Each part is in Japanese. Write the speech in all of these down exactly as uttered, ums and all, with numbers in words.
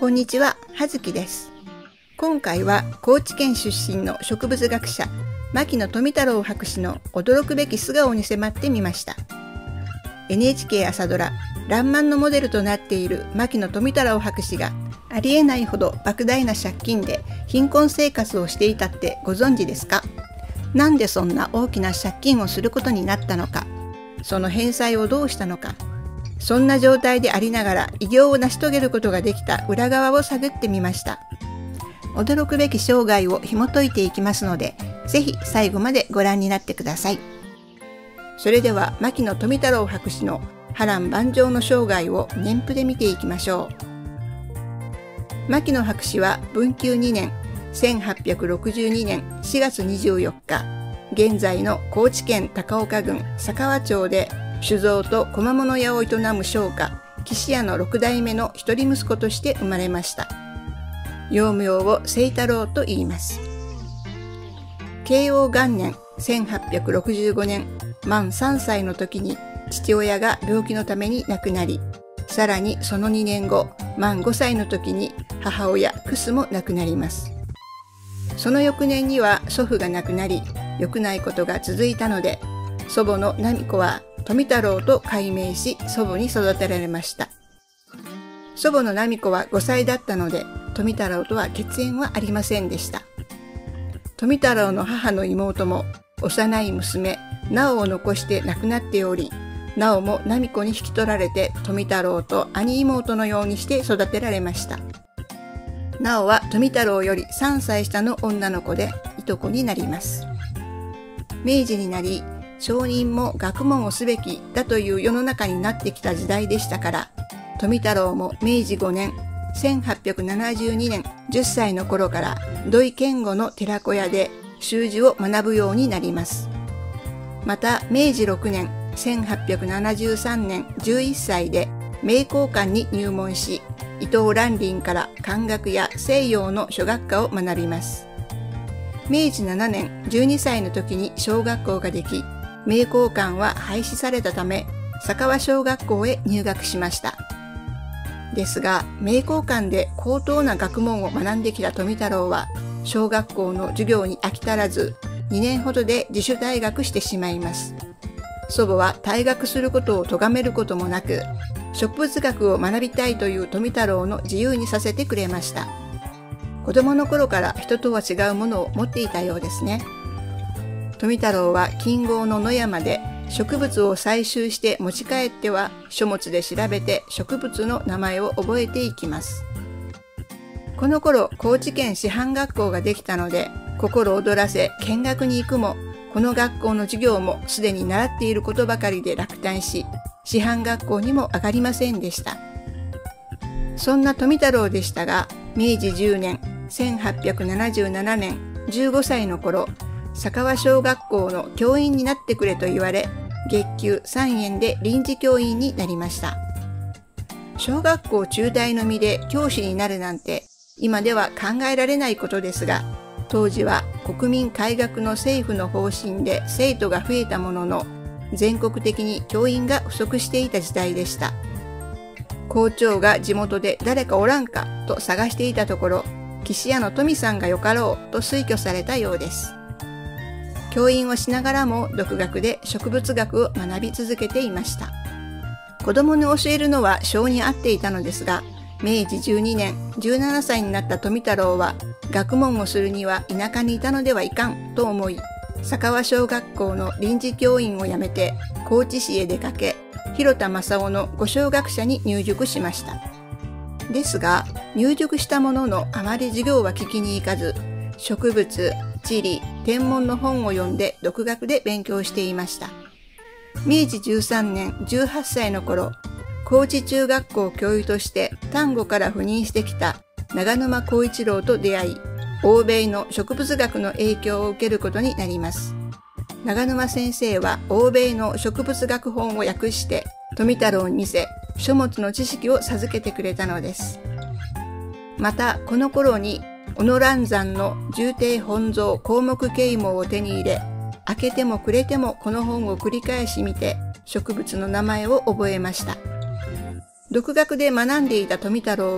こんにちは、はずきです。今回は高知県出身の植物学者、牧野富太郎博士の驚くべき素顔に迫ってみました。エヌエイチケー 朝ドラ、らんまんのモデルとなっている牧野富太郎博士が、ありえないほど莫大な借金で貧困生活をしていたってご存知ですか？なんでそんな大きな借金をすることになったのか、その返済をどうしたのか、そんな状態でありながら偉業を成し遂げることができた裏側を探ってみました。驚くべき生涯を紐解いていきますので、ぜひ最後までご覧になってください。それでは牧野富太郎博士の波乱万丈の生涯を年譜で見ていきましょう。牧野博士は文久にねん、せんはっぴゃくろくじゅうにねんしがつにじゅうよっか、現在の高知県高岡郡佐川町で酒造と小間物屋を営む商家、岸屋のろくだいめの一人息子として生まれました。幼名を清太郎と言います。慶応元年せんはっぴゃくろくじゅうごねん、満さんさいの時に父親が病気のために亡くなり、さらにそのにねんご、満ごさいの時に母親クスも亡くなります。その翌年には祖父が亡くなり、良くないことが続いたので、祖母の奈美子は富太郎と改名し、祖母に育てられました。祖母の奈美子はごさいだったので、富太郎とは血縁はありませんでした。富太郎の母の妹も幼い娘、直を残して亡くなっており、直も奈美子に引き取られて富太郎と兄妹のようにして育てられました。直は富太郎よりさんさい下の女の子でいとこになります。明治になり、商人も学問をすべきだという世の中になってきた時代でしたから、富太郎もめいじごねん、せんはっぴゃくななじゅうにねん、じゅっさいの頃から土井健吾の寺子屋で習字を学ぶようになります。まためいじろくねん、せんはっぴゃくななじゅうさんねん、じゅういっさいで名教館に入門し、伊藤蘭林から漢学や西洋の諸学科を学びます。めいじななねん、じゅうにさいの時に小学校ができ、名教館は廃止されたため、佐川小学校へ入学しました。ですが、名教館で高等な学問を学んできた富太郎は、小学校の授業に飽き足らず、にねんほどで自主退学してしまいます。祖母は退学することを咎めることもなく、植物学を学びたいという富太郎の自由にさせてくれました。子供の頃から人とは違うものを持っていたようですね。富太郎は近郷の野山で植物を採集して持ち帰っては書物で調べて植物の名前を覚えていきます。この頃高知県師範学校ができたので心躍らせ見学に行くも、この学校の授業もすでに習っていることばかりで落胆し、師範学校にも上がりませんでした。そんな富太郎でしたが、めいじじゅうねん、せんはっぴゃくななじゅうななねん、じゅうごさいの頃、佐川小学校の教員になってくれと言われ、月給さんえんで臨時教員になりました。小学校中退の身で教師になるなんて、今では考えられないことですが、当時は国民改革の政府の方針で生徒が増えたものの、全国的に教員が不足していた時代でした。校長が地元で誰かおらんかと探していたところ、岸屋の富さんがよかろうと推挙されたようです。教員をしながらも独学で植物学を学び続けていました。子供に教えるのは性に合っていたのですが、めいじじゅうにねん、じゅうななさいになった富太郎は、学問をするには田舎にいたのではいかんと思い、佐川小学校の臨時教員を辞めて高知市へ出かけ、広田正夫の五小学者に入塾しました。ですが、入塾したもののあまり授業は聞きに行かず、植物、地理、天文の本を読んで独学で勉強していました。めいじじゅうさんねん、じゅうはっさいの頃、高知中学校教諭として丹後から赴任してきた長沼光一郎と出会い、欧米の植物学の影響を受けることになります。長沼先生は欧米の植物学本を訳して富太郎に見せ、書物の知識を授けてくれたのです。また、この頃に小野蘭山の重低本草項目啓蒙を手に入れ、開けてもくれてもこの本を繰り返し見て植物の名前を覚えました。独学で学んでいた富太郎は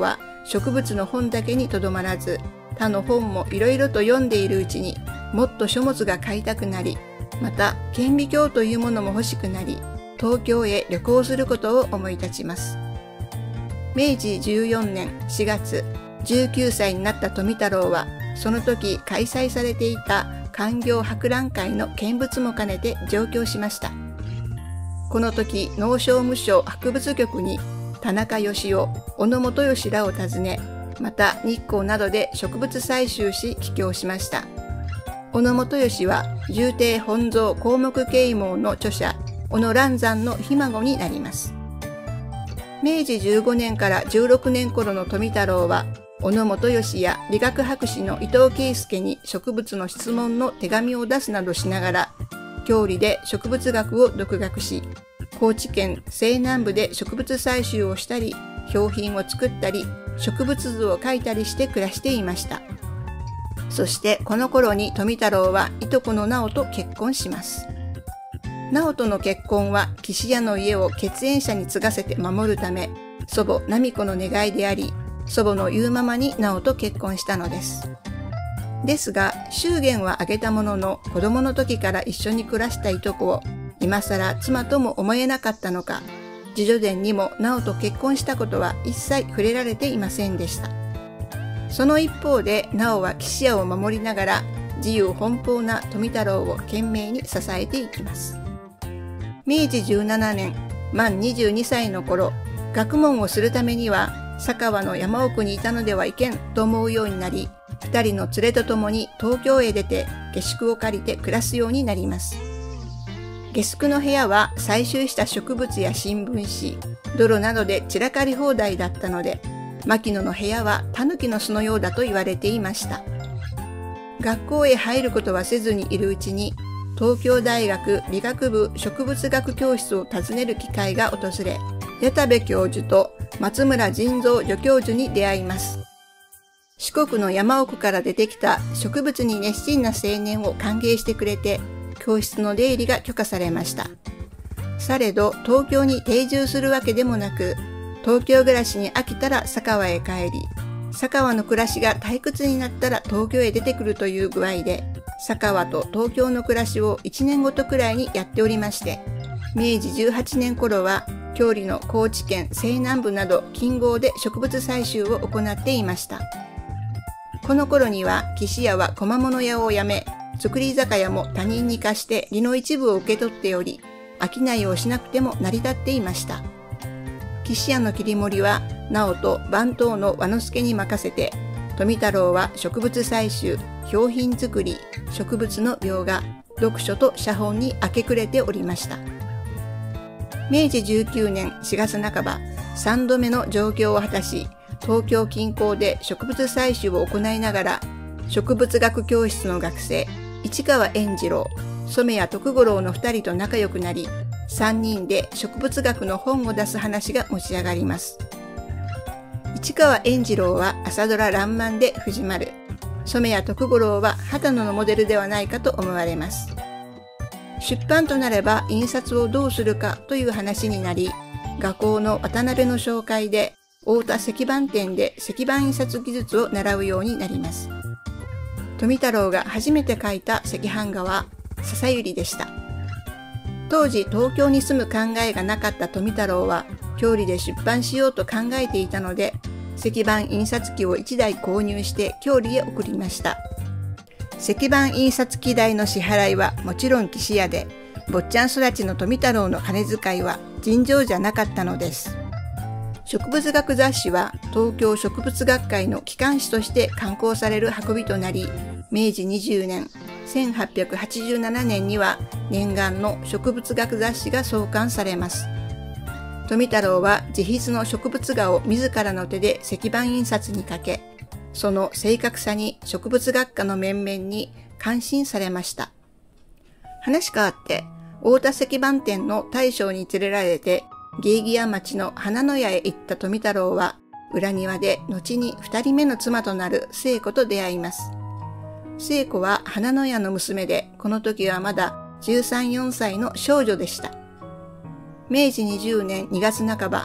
植物の本だけにとどまらず、他の本もいろいろと読んでいるうちにもっと書物が買いたくなり、また顕微鏡というものも欲しくなり、東京へ旅行することを思い立ちます。めいじじゅうよねんしがつ、じゅうきゅうさいになった富太郎は、その時開催されていた勧業博覧会の見物も兼ねて上京しました。この時、農商務省博物局に田中義雄、小野元義らを訪ね、また日光などで植物採集し帰郷しました。小野元義は重帝本草項目啓蒙の著者、小野蘭山のひ孫になります。めいじじゅうごねんからじゅうろくねん頃の富太郎は、小野元義や理学博士の伊藤圭介に植物の質問の手紙を出すなどしながら、郷里で植物学を独学し、高知県西南部で植物採集をしたり、標品を作ったり、植物図を描いたりして暮らしていました。そしてこの頃に富太郎はいとこの直と結婚します。直との結婚は岸屋の家を血縁者に継がせて守るため、祖母奈美子の願いであり、祖母の言うままに直と結婚したのです。ですが、祝言は挙げたものの、子供の時から一緒に暮らしたいとこを、今更妻とも思えなかったのか、自叙伝にも直と結婚したことは一切触れられていませんでした。その一方で、直は岸屋を守りながら、自由奔放な富太郎を懸命に支えていきます。めいじじゅうななねん、満にじゅうにさいの頃、学問をするためには、佐川の山奥にいたのではいけんと思うようになり、二人の連れとともに東京へ出て下宿を借りて暮らすようになります。下宿の部屋は採集した植物や新聞紙、泥などで散らかり放題だったので、牧野の部屋は狸の巣のようだと言われていました。学校へ入ることはせずにいるうちに、東京大学理学部植物学教室を訪ねる機会が訪れ、矢田部教授と松村仁蔵助教授に出会います。四国の山奥から出てきた植物に熱心な青年を歓迎してくれて、教室の出入りが許可されました。されど東京に定住するわけでもなく、東京暮らしに飽きたら佐川へ帰り、佐川の暮らしが退屈になったら東京へ出てくるという具合で、佐川と東京の暮らしをいちねんごとくらいにやっておりまして、めいじじゅうはちねん頃は、郷里の高知県西南部など近郷で植物採集を行っていました。この頃には岸屋は小間物屋を辞め、造り酒屋も他人に貸して利の一部を受け取っており、商いをしなくても成り立っていました。岸屋の切り盛りは直と番頭の和之助に任せて、富太郎は植物採集、標品作り、植物の描画、読書と写本に明け暮れておりました。めいじじゅうきゅうねんしがつなかば、さんどめの上京を果たし、東京近郊で植物採集を行いながら、植物学教室の学生、市川円次郎、染谷徳五郎の二人と仲良くなり、三人で植物学の本を出す話が持ち上がります。市川円次郎は朝ドラらんまんで藤丸、染谷徳五郎は秦野のモデルではないかと思われます。出版となれば印刷をどうするかという話になり、画工の渡辺の紹介で太田石版店で石版印刷技術を習うようになります。富太郎が初めて描いた赤版画は笹百合でした。当時東京に住む考えがなかった富太郎は郷里で出版しようと考えていたので、石版印刷機をいちだい購入して郷里へ送りました。石版印刷機代の支払いはもちろん岸屋で、坊ちゃん育ちの富太郎の金遣いは尋常じゃなかったのです。植物学雑誌は東京植物学会の機関誌として刊行される運びとなり、めいじにじゅうねん、せんはっぴゃくはちじゅうななねんには念願の植物学雑誌が創刊されます。富太郎は自筆の植物画を自らの手で石版印刷にかけ、その正確さに植物学科の面々に感心されました。話変わって、太田石版店の大将に連れられて、芸木屋町の花の屋へ行った富太郎は、裏庭で後に二人目の妻となる聖子と出会います。聖子は花の屋の娘で、この時はまだじゅうさん、よんさいの少女でした。めいじにじゅうねんにがつなかば、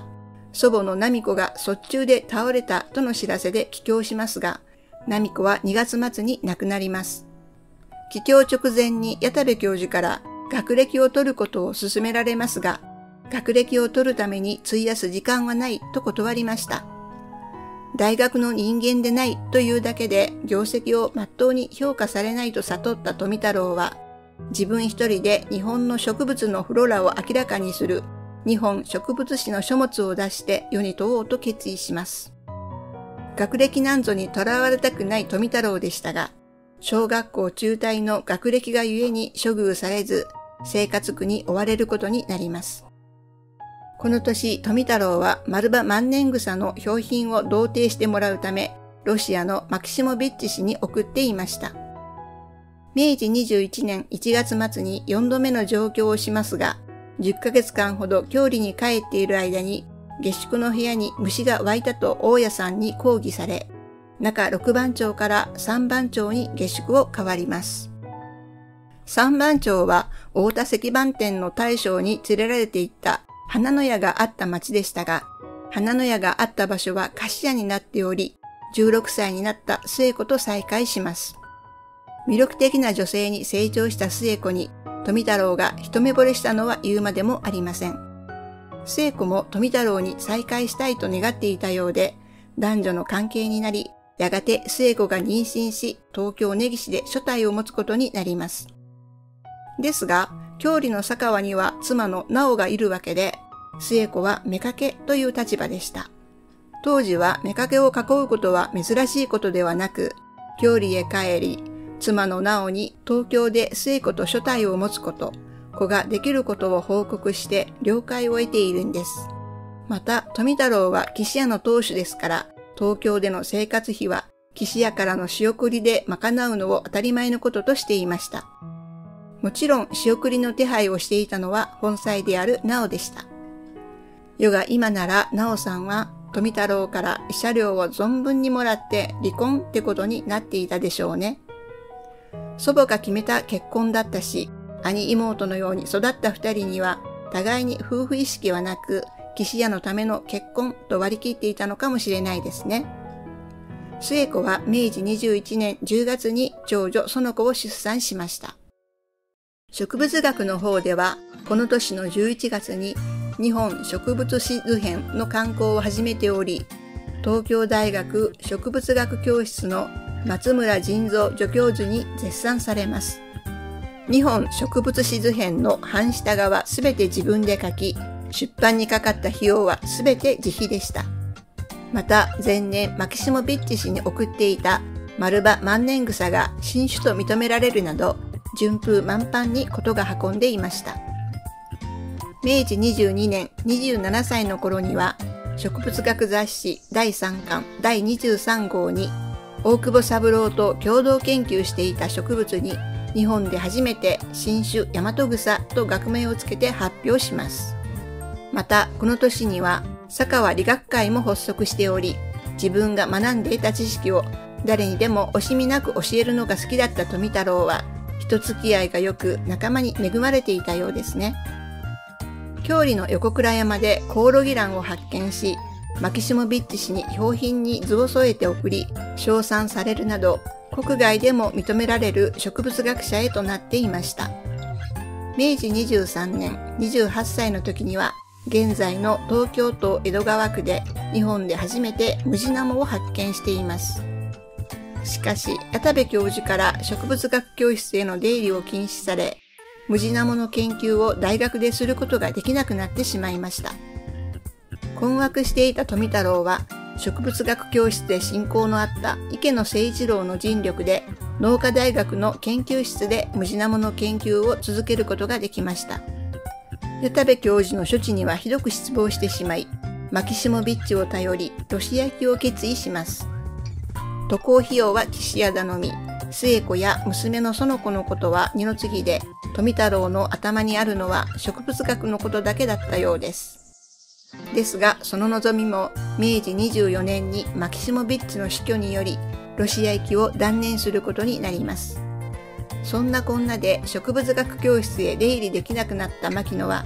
祖母の波子が卒中で倒れたとの知らせで帰郷しますが、波子はにがつ末に亡くなります。帰郷直前に矢田部教授から学歴を取ることを勧められますが、学歴を取るために費やす時間はないと断りました。大学の人間でないというだけで業績をまっとうに評価されないと悟った富太郎は、自分一人で日本の植物のフローラを明らかにする日本植物誌の書物を出して世に問おうと決意します。学歴なんぞにとらわれたくない富太郎でしたが、小学校中退の学歴がゆえに処遇されず、生活苦に追われることになります。この年、富太郎は丸葉万年草の標品を同定してもらうため、ロシアのマキシモビッチ氏に送っていました。めいじにじゅういちねんいちがつ末によんどめの上京をしますが、じゅっかげつかんほど郷里に帰っている間に、下宿の部屋に虫が湧いたと大家さんに抗議され、中ろくばん町からさんばん町に下宿を変わります。さんばん町は太田石板店の大将に連れられていった花の屋があった町でしたが、花の屋があった場所は菓子屋になっており、じゅうろくさいになった末子と再会します。魅力的な女性に成長した末子に、富太郎が一目惚れしたのは言うまでもありません。末子も富太郎に再会したいと願っていたようで、男女の関係になり、やがて末子が妊娠し、東京根岸で所帯を持つことになります。ですが、郷里の佐川には妻の直がいるわけで、末子は妾という立場でした。当時は妾を囲うことは珍しいことではなく、郷里へ帰り、妻の直に東京で末子と所帯を持つこと、子ができることを報告して了解を得ているんです。また、富太郎は岸屋の当主ですから、東京での生活費は岸屋からの仕送りで賄うのを当たり前のこととしていました。もちろん仕送りの手配をしていたのは本妻である直でした。世が今なら直さんは富太郎から慰謝料を存分にもらって離婚ってことになっていたでしょうね。祖母が決めた結婚だったし、兄妹のように育った二人には互いに夫婦意識はなく、岸屋のための結婚と割り切っていたのかもしれないですね。末子はめいじにじゅういちねんじゅうがつに長女園子を出産しました。植物学の方では、この年のじゅういちがつに日本植物志図編の刊行を始めており、東京大学植物学教室の松村仁蔵助教授に絶賛されます。日本植物志図編の半下側すべて自分で書き、出版にかかった費用はすべて自費でした。また前年マキシモビッチ氏に送っていた丸葉万年草が新種と認められるなど、順風満帆に事が運んでいました。めいじにじゅうにねんにじゅうななさいの頃には、植物学雑誌だいさんかんだいにじゅうさんごうに、大久保三郎と共同研究していた植物に、日本で初めて新種大和草と学名をつけて発表します。また、この年には、佐川理学会も発足しており、自分が学んでいた知識を誰にでも惜しみなく教えるのが好きだった富太郎は、人付き合いが良く仲間に恵まれていたようですね。郷里の横倉山でコオロギ蘭を発見し、マキシモビッチ氏に標品に図を添えて送り、称賛されるなど、国外でも認められる植物学者へとなっていました。めいじにじゅうさんねん、にじゅうはっさいの時には、現在の東京都江戸川区で日本で初めてムジナモを発見しています。しかし、矢田部教授から植物学教室への出入りを禁止され、ムジナモの研究を大学ですることができなくなってしまいました。困惑していた富太郎は、植物学教室で親交のあった池野誠一郎の尽力で、農科大学の研究室でムジナモの研究を続けることができました。矢田部教授の処置にはひどく失望してしまい、マキシモビッチを頼り、ロシア行きを決意します。渡航費用は岸屋頼み、末子や娘の園子のことは二の次で、富太郎の頭にあるのは植物学のことだけだったようです。ですが、その望みもめいじにじゅうよねんにマキシモビッチの死去により、ロシア行きを断念することになります。そんなこんなで植物学教室へ出入りできなくなった牧野は、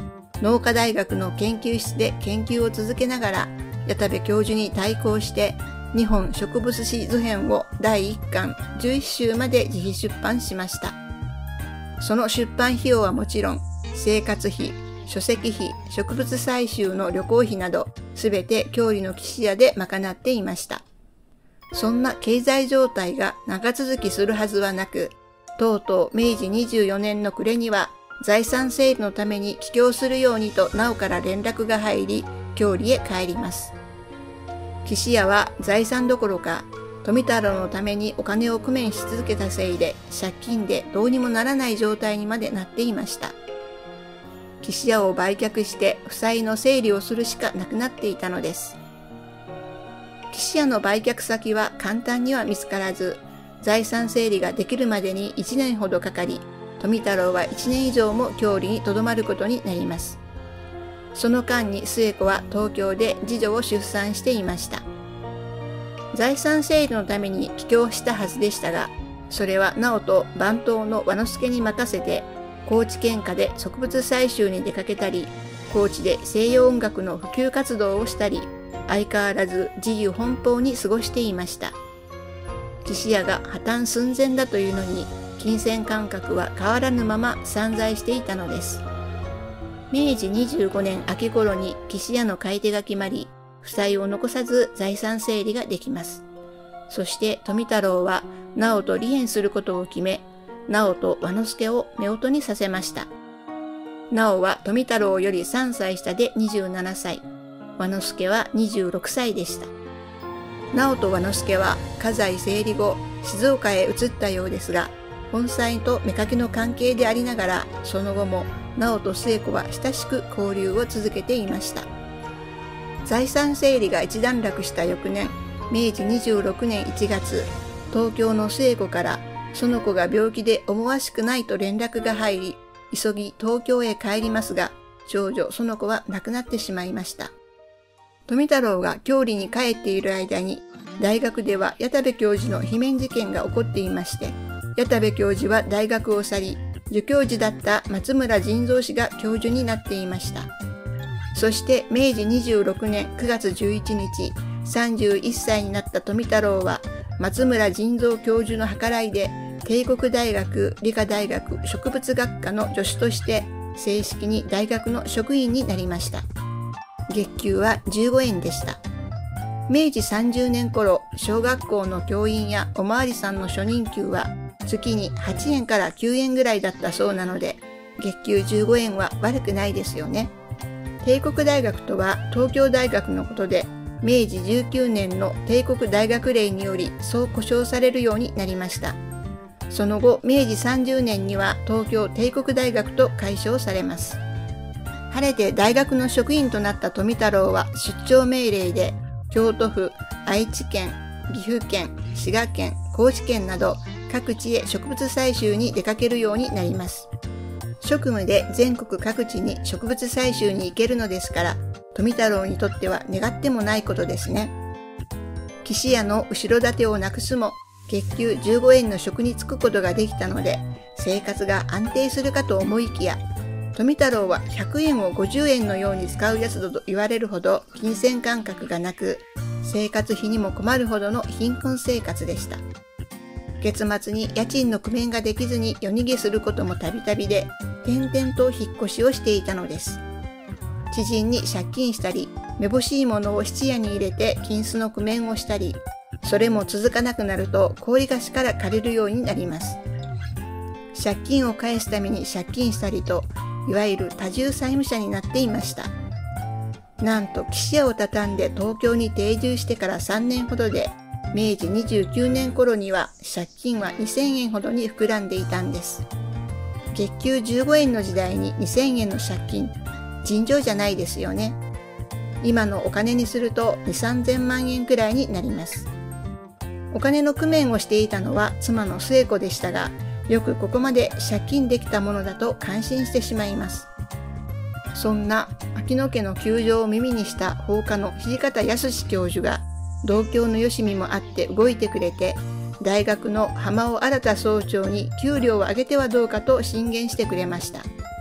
農科大学の研究室で研究を続けながら、矢田部教授に対抗して日本植物志図編をだいいっかんじゅういっしゅうまで自費出版しました。その出版費用はもちろん、生活費、書籍費、植物採集の旅行費など、すべて郷里の岸屋で賄っていました。そんな経済状態が長続きするはずはなく、とうとうめいじにじゅうよねんの暮れには、財産整理のために帰郷するようにと直から連絡が入り、郷里へ帰ります。岸屋は財産どころか、富太郎のためにお金を工面し続けたせいで、借金でどうにもならない状態にまでなっていました。岸屋を売却して負債の整理をするしかなくなっていたのです。岸屋の売却先は簡単には見つからず、財産整理ができるまでにいちねんほどかかり、富太郎はいちねん以上も郷里にとどまることになります。その間に末子は東京で次女を出産していました。財産整理のために帰郷したはずでしたが、それは直と番頭の和之助に任せて、高知県下で植物採集に出かけたり、高知で西洋音楽の普及活動をしたり、相変わらず自由奔放に過ごしていました。岸屋が破綻寸前だというのに、金銭感覚は変わらぬまま散財していたのです。めいじにじゅうごねん秋頃に岸屋の買い手が決まり、負債を残さず財産整理ができます。そして富太郎は直と離縁することを決め、直と和之助を夫婦にさせました。直は富太郎よりさんさい下でにじゅうななさい、和之助はにじゅうろくさいでした。直と和之助は家財整理後、静岡へ移ったようですが、本妻と妾の関係でありながら、その後も直と末子は親しく交流を続けていました。財産整理が一段落した翌年、めいじにじゅうろくねんいちがつ、東京の末子からその子が病気で思わしくないと連絡が入り、急ぎ東京へ帰りますが、長女その子は亡くなってしまいました。富太郎が郷里に帰っている間に、大学では矢田部教授の罷免事件が起こっていまして、矢田部教授は大学を去り、助教授だった松村仁蔵氏が教授になっていました。そしてめいじにじゅうろくねんくがつじゅういちにち、さんじゅういっさいになった富太郎は、松村仁蔵教授の計らいで、帝国大学理科大学植物学科の助手として、正式に大学の職員になりました。月給はじゅうごえんでした。めいじさんじゅうねん頃、小学校の教員やおまわりさんの初任給は、月にはちえんからきゅうえんぐらいだったそうなので、月給じゅうごえんは悪くないですよね。帝国大学とは東京大学のことで、めいじじゅうきゅうねんの帝国大学令によりそう呼称されるようになりました。その後、めいじさんじゅうねんには東京帝国大学と改称されます。晴れて大学の職員となった富太郎は出張命令で、京都府、愛知県、岐阜県、滋賀県、高知県など各地へ植物採集に出かけるようになります。職務で全国各地に植物採集に行けるのですから、富太郎にとっては願ってもないことですね。岸屋の後ろ盾をなくすも、月給じゅうごえんの職に就くことができたので、生活が安定するかと思いきや、富太郎はひゃくえんをごじゅうえんのように使うやつだと言われるほど金銭感覚がなく、生活費にも困るほどの貧困生活でした。月末に家賃の工面ができずに夜逃げすることもたびたびで、転々と引っ越しをしていたのです。知人に借金したり、めぼしいものを質屋に入れて金子の工面をしたり、それも続かなくなると高利貸しから借りるようになります。借金を返すために借金したりと、いわゆる多重債務者になっていました。なんと岸屋を畳んで東京に定住してからさんねんほどで、めいじにじゅうきゅうねん頃には借金はにせんえんほどに膨らんでいたんです。月給じゅうごえんの時代ににせんえんの借金、尋常じゃないですよね。今のお金にするとに、さんぜんまんえんくらいになります。お金の工面をしていたのは妻の末子でしたが、よくここまで借金できたものだと感心してしまいます。そんな秋野家の窮状を耳にした法科の土方康教授が、同郷のよしみもあって動いてくれて、大学の浜尾新総長に給料を上げてはどうかと進言してくれました。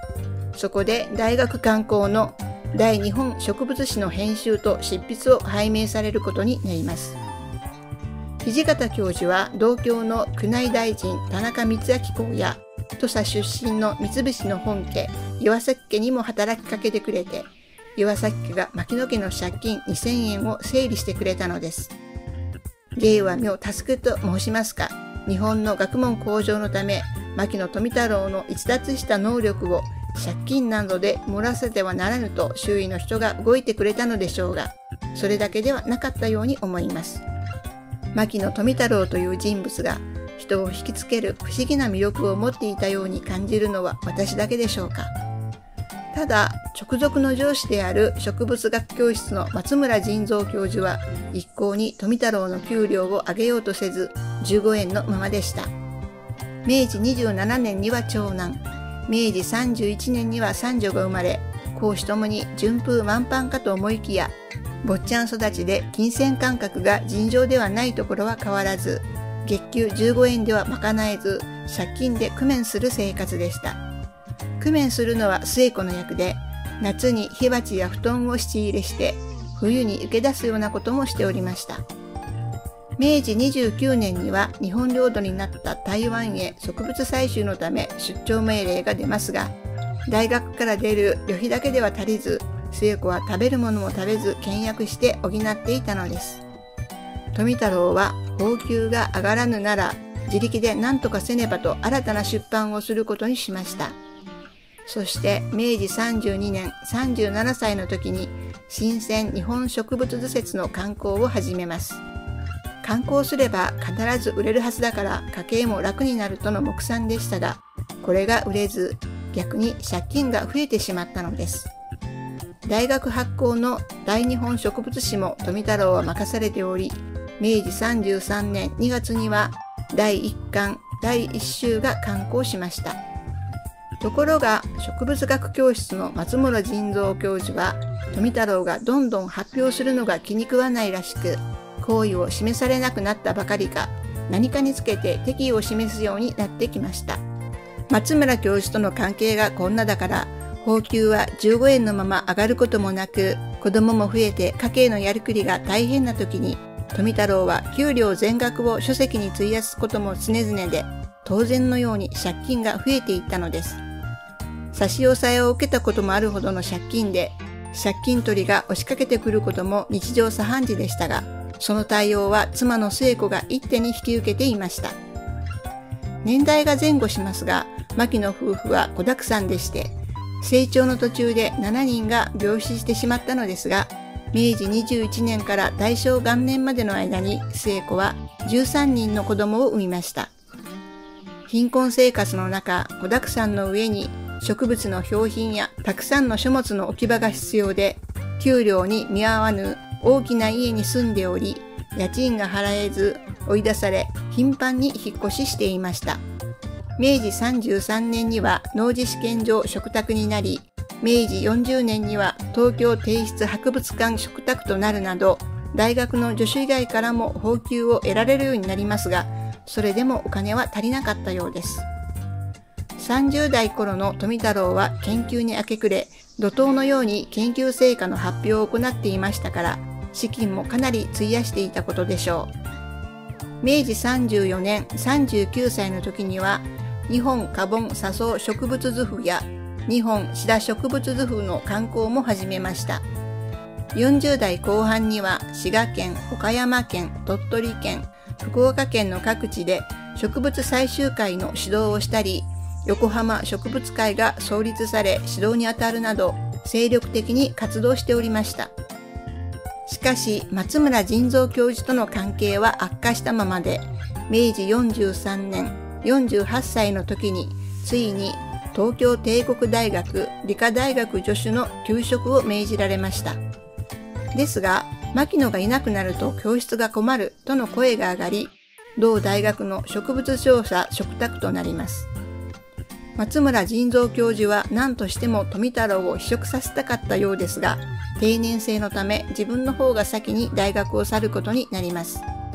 そこで大学刊行の大日本植物誌の編集と執筆を拝命されることになります。土方教授は同郷の宮内大臣田中光明公や土佐出身の三菱の本家岩崎家にも働きかけてくれて、岩崎家が牧野家の借金にせんえんを整理してくれたのです。芸は身を助けと申しますか、日本の学問向上のため牧野富太郎の逸脱した能力を借金などで漏らせてはならぬと周囲の人が動いてくれたのでしょうが、それだけではなかったように思います。牧野富太郎という人物が人を引きつける不思議な魅力を持っていたように感じるのは私だけでしょうか。ただ、直属の上司である植物学教室の松村仁蔵教授は一向に富太郎の給料を上げようとせずじゅうごえんのままでした。めいじにじゅうななねんには長男、めいじさんじゅういちねんには三女が生まれ、公私ともに順風満帆かと思いきや、坊ちゃん育ちで金銭感覚が尋常ではないところは変わらず、月給じゅうごえんでは賄えず、借金で工面する生活でした。工面するのは末子の役で、夏に火鉢や布団を仕入れして、冬に受け出すようなこともしておりました。めいじにじゅうきゅうねんには日本領土になった台湾へ植物採集のため出張命令が出ますが、大学から出る旅費だけでは足りず、末子は食べるものも食べず倹約して補っていたのです。富太郎は俸給が上がらぬなら自力で何とかせねばと新たな出版をすることにしました。そしてめいじさんじゅうにねんさんじゅうななさいの時に新鮮日本植物図説の刊行を始めます。刊行すれば必ず売れるはずだから家計も楽になるとの目算でしたが、これが売れず逆に借金が増えてしまったのです。大学発行の大日本植物誌も富太郎は任されており、めいじさんじゅうさんねんにがつにはだいいっかんだいいっしゅうが刊行しました。ところが植物学教室の松村仁蔵教授は富太郎がどんどん発表するのが気に食わないらしく、好意を示されなくなったばかりか何かにつけて敵意を示すようになってきました。松村教授との関係がこんなだから俸給はじゅうごえんのまま上がることもなく、子供も増えて家計のやりくりが大変な時に富太郎は給料全額を書籍に費やすことも常々で、当然のように借金が増えていったのです。差し押さえを受けたこともあるほどの借金で、借金取りが押しかけてくることも日常茶飯事でしたが、その対応は妻の末子が一手に引き受けていました。年代が前後しますが、牧野夫婦は子沢山でして、成長の途中でしちにんが病死してしまったのですが、めいじにじゅういちねんから大正元年までの間に末子はじゅうさんにんの子供を産みました。貧困生活の中、子沢山の上に植物の標品やたくさんの書物の置き場が必要で、給料に見合わぬ大きな家に住んでおり、家賃が払えず追い出され、頻繁に引っ越ししていました。めいじさんじゅうさんねんには農事試験場嘱託になり、めいじよんじゅうねんには東京帝室博物館嘱託となるなど、大学の助手以外からも俸給を得られるようになりますが、それでもお金は足りなかったようです。さんじゅうだい頃の富太郎は研究に明け暮れ、怒涛のように研究成果の発表を行っていましたから、資金もかなり費やしていたことでしょう。めいじさんじゅうよねんさんじゅうきゅうさいの時には、日本花本茶草植物図譜や日本シダ植物図譜の刊行も始めました。よんじゅうだいこう半には滋賀県、岡山県、鳥取県、福岡県の各地で植物採集会の指導をしたり、横浜植物会が創立され指導にあたるなど精力的に活動しておりました。しかし松村仁蔵教授との関係は悪化したままで、めいじよんじゅうさんねんよんじゅうはっさいの時についに東京帝国大学理科大学助手の休職を命じられました。ですが牧野がいなくなると教室が困るとの声が上がり、同大学の植物調査嘱託となります。松村仁蔵教授は何としても富太郎を避職させたかったようですが、定年制のため自分の方が先に大学を去ることになります。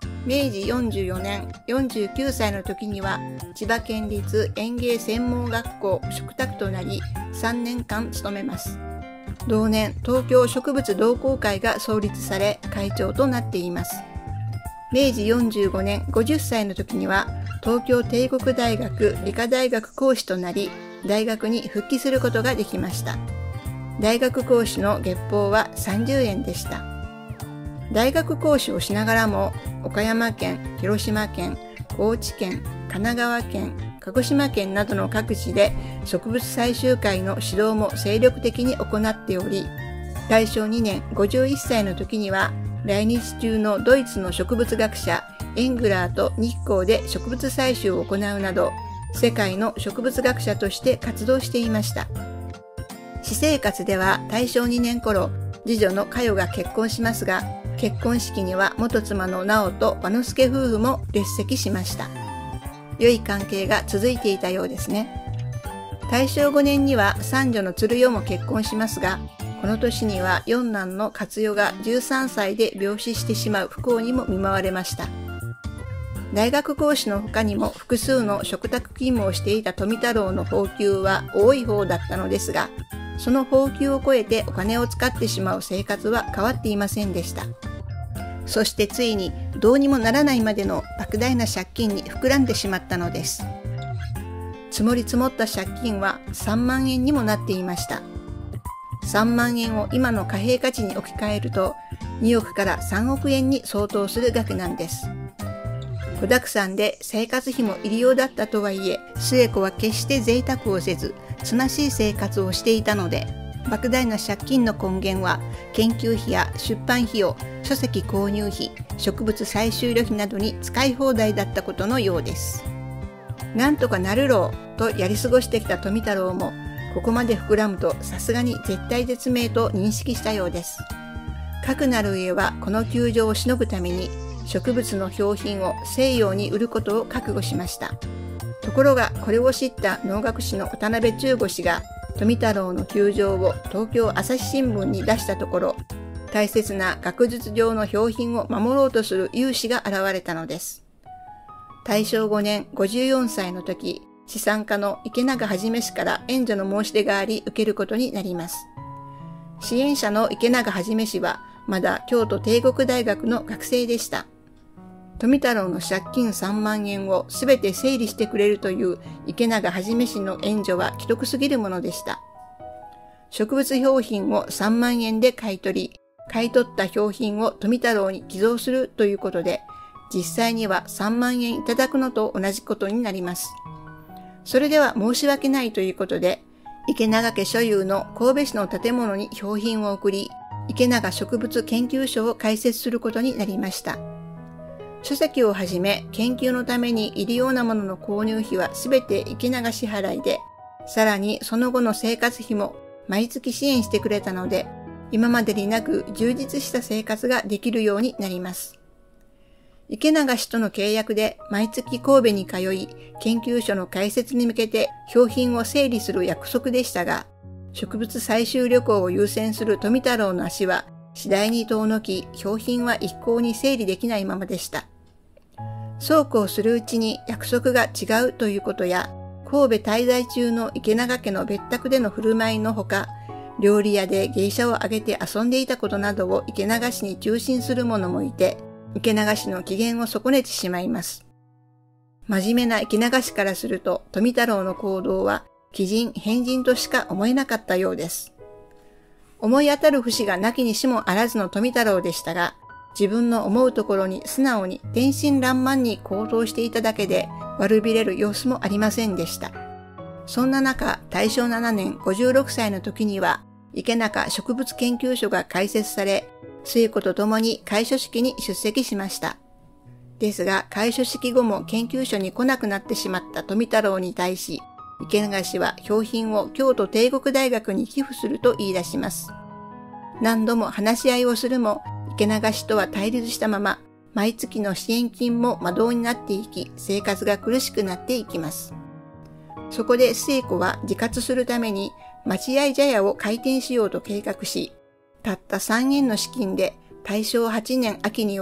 めいじよんじゅうよねん、よんじゅうきゅうさいの時には千葉県立園芸専門学校嘱託となりさんねんかん務めます。同年、東京植物同好会が創立され会長となっています。めいじよんじゅうごねん、ごじゅっさいの時には東京帝国大学理科大学講師となり大学に復帰することができました。大学講師の月俸はさんじゅうえんでした。大学講師をしながらも岡山県、広島県、高知県、神奈川県、鹿児島県などの各地で植物採集会の指導も精力的に行っており、だいしょうにねん、ごじゅういっさいの時には来日中のドイツの植物学者エングラーと日光で植物採集を行うなど、世界の植物学者として活動していました。私生活ではだいしょうにねん頃、次女の佳代が結婚しますが、結婚式には元妻の直と和之助夫婦も列席しました。良い関係が続いていたようですね。だいしょうごねんには三女の鶴代も結婚しますが、この年には四男の勝代がじゅうさんさいで病死してしまう不幸にも見舞われました。大学講師の他にも複数の嘱託勤務をしていた富太郎の俸給は多い方だったのですが、その俸給を超えてお金を使ってしまう生活は変わっていませんでした。そしてついにどうにもならないまでの莫大な借金に膨らんでしまったのです。積もり積もった借金はさんまんえんにもなっていました。さんまんえんを今の貨幣価値に置き換えるとにおくからさんおくえんに相当する額なんです。子だくさんで生活費も入り用だったとはいえ、末子は決して贅沢をせず、つなしい生活をしていたので、莫大な借金の根源は研究費や出版費用、書籍購入費、植物採集旅費などに使い放題だったことのようです。なんとかなるろうとやり過ごしてきた富太郎も、ここまで膨らむとさすがに絶対絶命と認識したようです。かくなる上はこの窮状をしのぐために、植物の標品を西洋に売ることを覚悟しました。ところがこれを知った農学士の渡辺中吾氏が富太郎の窮状を東京朝日新聞に出したところ、大切な学術上の標品を守ろうとする有志が現れたのです。だいしょうごねん、ごじゅうよんさいの時、資産家の池永はじめ氏から援助の申し出があり受けることになります。支援者の池永はじめ氏はまだ京都帝国大学の学生でした。富太郎の借金さんまんえんをすべて整理してくれるという池永はじめ氏の援助は奇特すぎるものでした。植物標品をさんまんえんで買い取り、買い取った標品を富太郎に寄贈するということで、実際にはさんまんえんいただくのと同じことになります。それでは申し訳ないということで、池永家所有の神戸市の建物に標品を送り、池永植物研究所を開設することになりました。書籍をはじめ研究のために入り用なものの購入費はすべて池永支払いで、さらにその後の生活費も毎月支援してくれたので、今までになく充実した生活ができるようになります。池永氏との契約で毎月神戸に通い、研究所の開設に向けて標品を整理する約束でしたが、植物採集旅行を優先する富太郎の足は次第に遠のき、標品は一向に整理できないままでした。そうこうするうちに約束が違うということや、神戸滞在中の池永家の別宅での振る舞いのほか、料理屋で芸者を挙げて遊んでいたことなどを池永氏に中心する者もいて、池永氏の機嫌を損ねてしまいます。真面目な池永氏からすると、富太郎の行動は奇人変人としか思えなかったようです。思い当たる節がなきにしもあらずの富太郎でしたが、自分の思うところに素直に天真爛漫に行動していただけで悪びれる様子もありませんでした。そんな中、だいしょうななねんごじゅうろくさいの時には池中植物研究所が開設され、末子と共に開所式に出席しました。ですが、開所式後も研究所に来なくなってしまった富太郎に対し、池永氏は標品を京都帝国大学に寄付すると言い出します。何度も話し合いをするも、池永氏とは対立したまま、毎月の支援金も魔導になっていき、生活が苦しくなっていきます。そこで末子は自活するために、待合茶屋を開店しようと計画し、たったさんえんの資金で大正はちねん秋には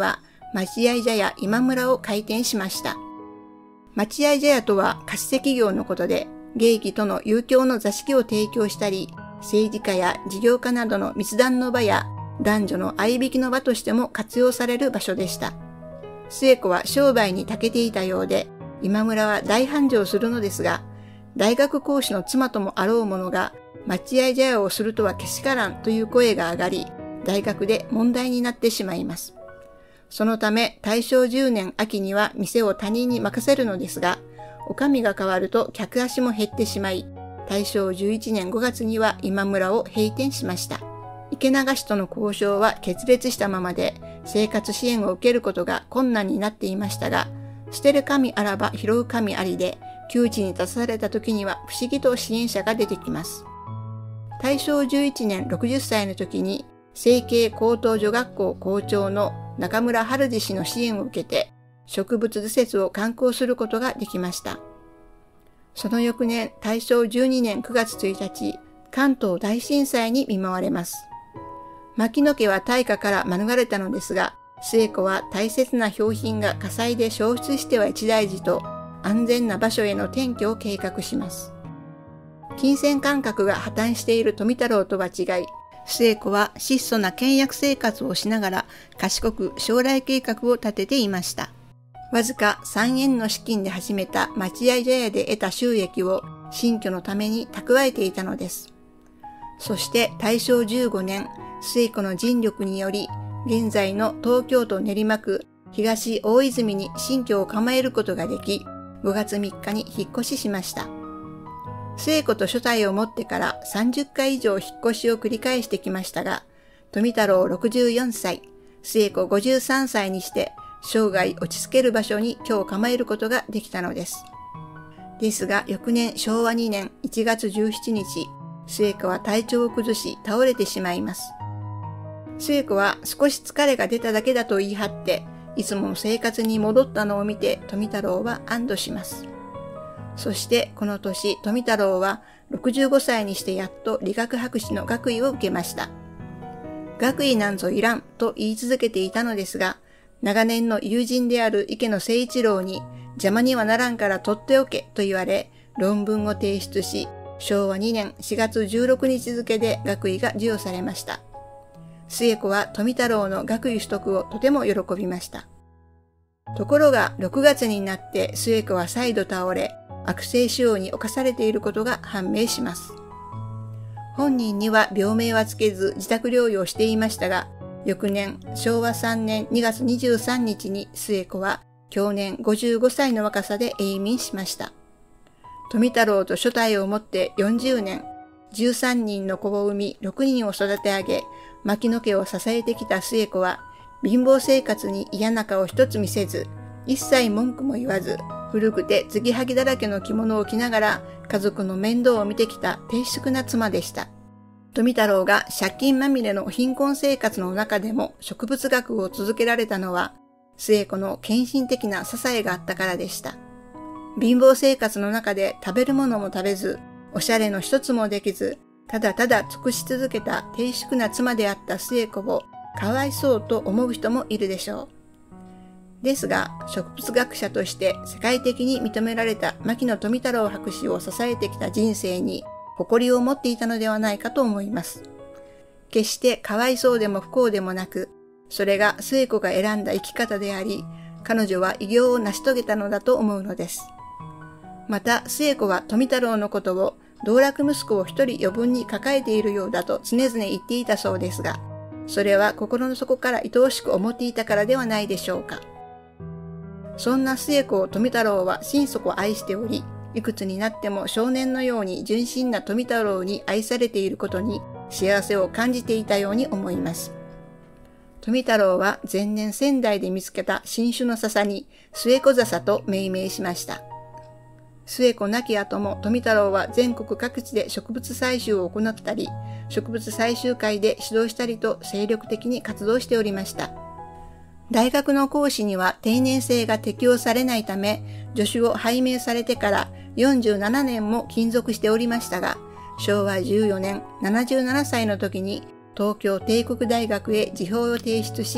待合茶屋今村を開店しました。待合茶屋とは貸し企業のことで、芸妓との遊興の座敷を提供したり、政治家や事業家などの密談の場や男女の相引きの場としても活用される場所でした。寿恵子は商売に長けていたようで、今村は大繁盛するのですが、大学講師の妻ともあろう者が待合茶屋をするとはけしからんという声が上がり、大学で問題になってしまいます。そのため大正じゅうねん秋には店を他人に任せるのですが、女将が変わると客足も減ってしまい、大正じゅういちねんごがつには今村を閉店しました。池流しとの交渉は決裂したままで、生活支援を受けることが困難になっていましたが、捨てる神あらば拾う神ありで、窮地に立たされた時には不思議と支援者が出てきます。大正じゅういちねんろくじゅっさいの時に、成蹊高等女学校校長の中村春二氏の支援を受けて、植物図説を刊行することができました。その翌年、大正じゅうにねんくがつついたち、関東大震災に見舞われます。牧野家は大火から免れたのですが、寿恵子は大切な標品が火災で焼失しては一大事と、安全な場所への転居を計画します。金銭感覚が破綻している富太郎とは違い、寿恵子は質素な倹約生活をしながら賢く将来計画を立てていました。わずかさんえんの資金で始めた待合茶屋で得た収益を新居のために蓄えていたのです。そして大正じゅうごねん、寿恵子の尽力により、現在の東京都練馬区東大泉に新居を構えることができ、ごがつみっかに引っ越ししました。寿恵子と所帯を持ってからさんじゅっかい以上引っ越しを繰り返してきましたが、富太郎ろくじゅうよんさい、寿恵子ごじゅうさんさいにして生涯落ち着ける場所に居を構えることができたのです。ですが翌年しょうわにねんいちがつじゅうしちにち、寿恵子は体調を崩し倒れてしまいます。寿恵子は少し疲れが出ただけだと言い張って、いつもの生活に戻ったのを見て富太郎は安堵します。そしてこの年、富太郎はろくじゅうごさいにしてやっと理学博士の学位を受けました。学位なんぞいらんと言い続けていたのですが、長年の友人である池野誠一郎に邪魔にはならんから取っておけと言われ、論文を提出し、しょうわにねんしがつじゅうろくにち付で学位が授与されました。寿恵子は富太郎の学位取得をとても喜びました。ところがろくがつになって寿恵子は再度倒れ、悪性腫瘍に侵されていることが判明します。本人には病名はつけず自宅療養していましたが、翌年しょうわさんねんにがつにじゅうさんにちに寿恵子は享年ごじゅうごさいの若さで永眠しました。富太郎と所帯を持ってよんじゅうねん、じゅうさんにんの子を産みろくにんを育て上げ、牧野家を支えてきた寿恵子は、貧乏生活に嫌な顔一つ見せず、一切文句も言わず、古くて継ぎはぎだらけの着物を着ながら家族の面倒を見てきた低粛な妻でした。富太郎が借金まみれの貧困生活の中でも植物学を続けられたのは、寿恵子の献身的な支えがあったからでした。貧乏生活の中で食べるものも食べず、おしゃれの一つもできず、ただただ尽くし続けた低粛な妻であった寿恵子をかわいそうと思う人もいるでしょう。ですが、植物学者として世界的に認められた牧野富太郎博士を支えてきた人生に誇りを持っていたのではないかと思います。決してかわいそうでも不幸でもなく、それが寿恵子が選んだ生き方であり、彼女は偉業を成し遂げたのだと思うのです。また、寿恵子は富太郎のことを道楽息子を一人余分に抱えているようだと常々言っていたそうですが、それは心の底から愛おしく思っていたからではないでしょうか。そんな寿恵子を富太郎は心底愛しており、いくつになっても少年のように純真な富太郎に愛されていることに幸せを感じていたように思います。富太郎は前年仙台で見つけた新種の笹に寿恵子笹と命名しました。寿恵子亡き後も富太郎は全国各地で植物採集を行ったり、植物採集会で指導したりと精力的に活動しておりました。大学の講師には定年制が適用されないため、助手を拝命されてからよんじゅうななねんも勤続しておりましたが、しょうわじゅうよねん、ななじゅうななさいの時に東京帝国大学へ辞表を提出し、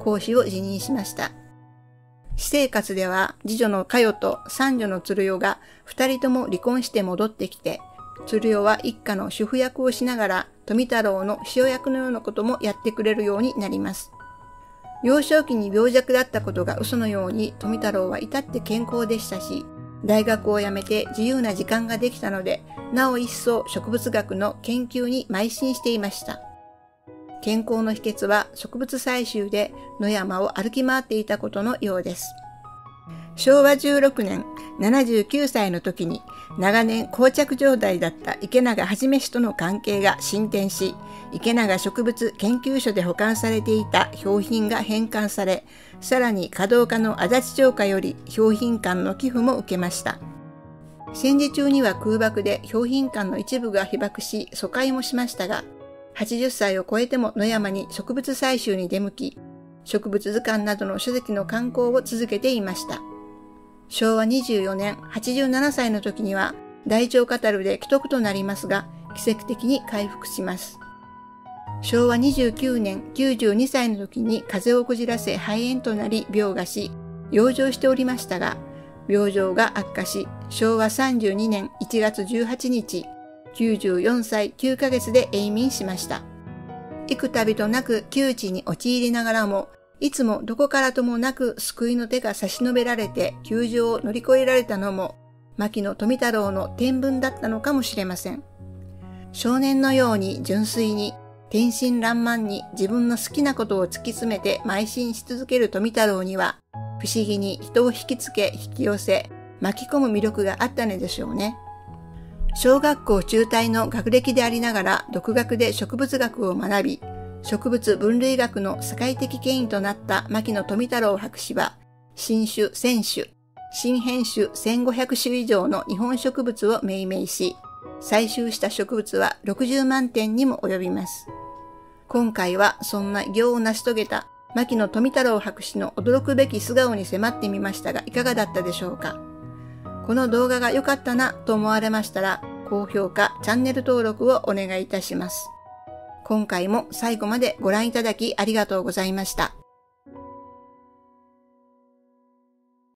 講師を辞任しました。私生活では次女の佳代と三女の鶴代が二人とも離婚して戻ってきて、鶴代は一家の主婦役をしながら富太郎の塩役のようなこともやってくれるようになります。幼少期に病弱だったことが嘘のように富太郎は至って健康でしたし、大学を辞めて自由な時間ができたので、なお一層植物学の研究に邁進していました。健康の秘訣は植物採集で野山を歩き回っていたことのようです。しょうわじゅうろくねん、ななじゅうきゅうさいの時に長年膠着状態だった池永はじめ氏との関係が進展し、池永植物研究所で保管されていた標品が返還され、さらに華道家の足立長家より標品館の寄付も受けました。戦時中には空爆で標品館の一部が被爆し疎開もしましたが、はちじゅっさいを超えても野山に植物採集に出向き、植物図鑑などの書籍の刊行を続けていました。しょうわにじゅうよねん、はちじゅうななさいの時には大腸カタルで危篤となりますが、奇跡的に回復します。しょうわにじゅうきゅうねん、きゅうじゅうにさいの時に風邪をこじらせ肺炎となり病餓し、養生しておりましたが、病状が悪化し、しょうわさんじゅうにねんいちがつじゅうはちにち、きゅうじゅうよんさいきゅうかげつで永眠しました。幾度となく窮地に陥りながらも、いつもどこからともなく救いの手が差し伸べられて窮状を乗り越えられたのも、牧野富太郎の天分だったのかもしれません。少年のように純粋に、天真爛漫に自分の好きなことを突き詰めて邁進し続ける富太郎には、不思議に人を引きつけ引き寄せ、巻き込む魅力があったのでしょうね。小学校中退の学歴でありながら独学で植物学を学び、植物分類学の世界的権威となった牧野富太郎博士は、新種せんしゅ、新変種せんごひゃくしゅ以上の日本植物を命名し、採集した植物はろくじゅうまんてんにも及びます。今回はそんな偉業を成し遂げた牧野富太郎博士の驚くべき素顔に迫ってみましたが、いかがだったでしょうか。この動画が良かったなと思われましたら、高評価、チャンネル登録をお願いいたします。今回も最後までご覧いただきありがとうございました。